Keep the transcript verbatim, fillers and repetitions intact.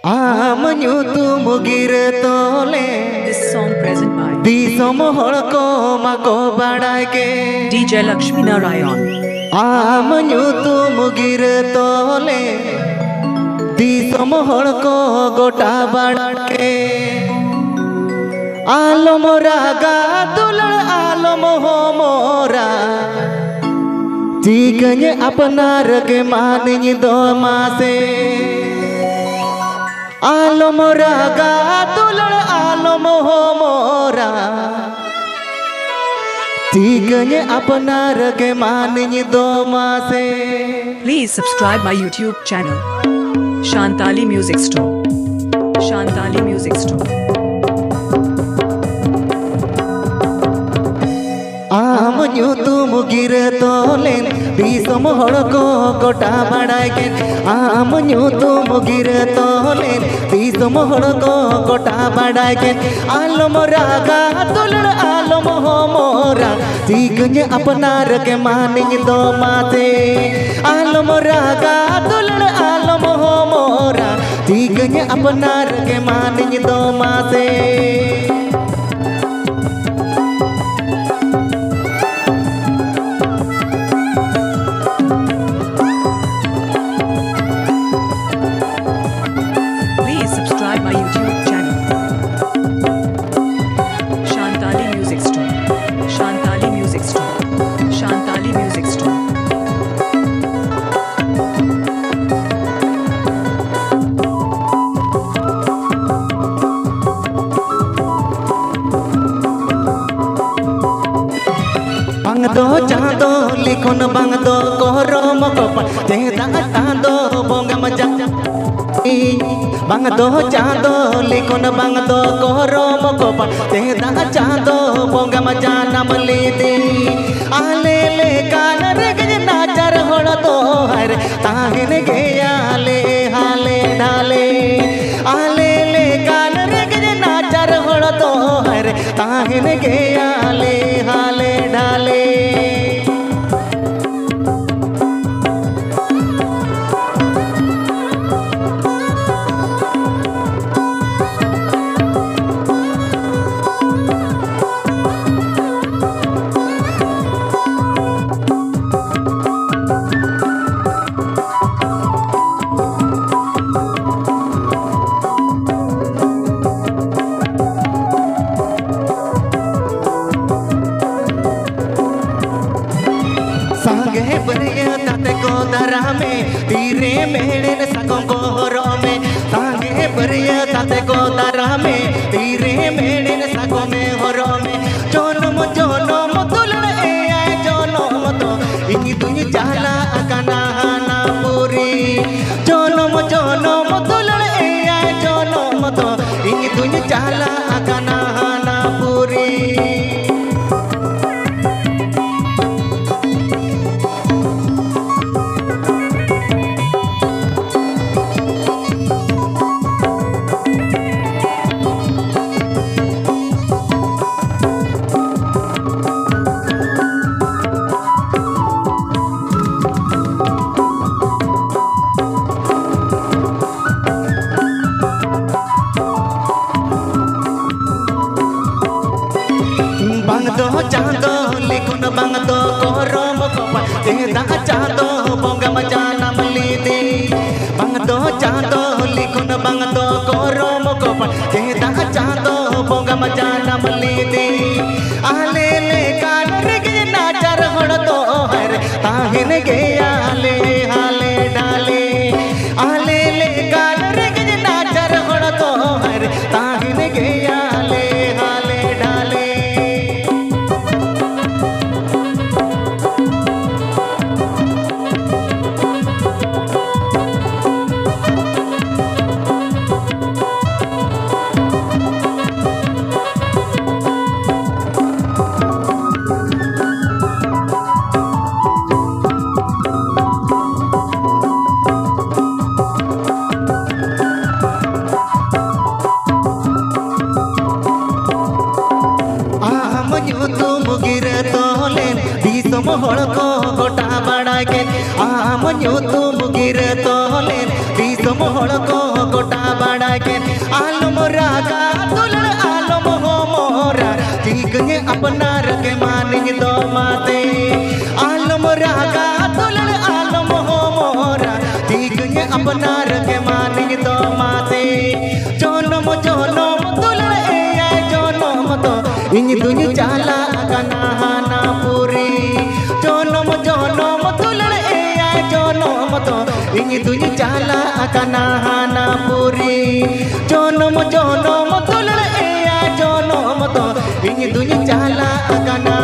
Amanyutu mugir tole. This song present by Disom holko mako badake. D J Lakshmi Narayan. Amanyutu mugir tole. Disom holko gota badake. Alo mora gadulal alo moho mora. Jikanya apnar ke mani do mase. Alo mora gadulal alo moho mora. Jikanya apnar ke mani do mase. Please subscribe my YouTube channel Shantali Music Store. Shantali Music Store. Amanyutu mugir tolen disom holko gota badake. Amanyutu mugir tolen disom holko gota badake. Alo mora gadulal alo moho mora. Jikanya apnar ke mani do mate. Alo mora gadulal alo moho mora. Jikanya apnar ke mani do mate. Subscribe my YouTube channel Shantali Music Store. Shantali Music Store. Shantali Music Store. Bangdo chando likon bangdo korom kopan jeda tando bonga maja. Bangdo chando likon bangdo korom kopan jeda chando bonga maja namlidi. Ale le kanar ge najar hol to har tahin ge ale hale dale. Ale le kanar ge najar hol to har tahin ge ale hale dale. सांगे बरिया ताते को दरा में तीरे मेड़े न सकों को हरो में. सांगे बरिया ताते को दरा में तीरे मेड़े न सकों में हरो में. जोनम जोनम तुलड़ ए आए जोनम तो इनी दुनी चाला अकना ना पूरी. जोनम जोनम तुलड़ ए आए जोनम तो इनी दुनी चाला अकना ना पूरी. Bangdo chando likun bangdo korom kopan jeda chando bonga maja namlidi. Bangdo chando likun bangdo korom kopan jeda chando bonga maja namlidi. Ale le kanar ge najar hol to har tahin ge ale hale dale. Ale le kanar ge najar hol to har tahin ge ale hale dale. अपनार के morning दो माते जनम जनम दुलड़ ए जनम तो इन दुन चाला कना हाना पूरी जनम जनम दुलड़ ए जनम तो इन दुन चाला कना हाना पूरी जनम जनम दुलड़ ए जनम तो इन दुन चाला कना